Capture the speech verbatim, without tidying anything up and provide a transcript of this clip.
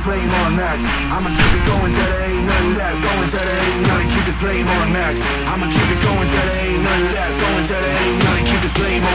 flame on max. I'ma keep it going till there ain't none left. Going till there ain't none, keep the flame on max. I'ma keep it going till there ain't none left. Going till there ain't none, keep the flame on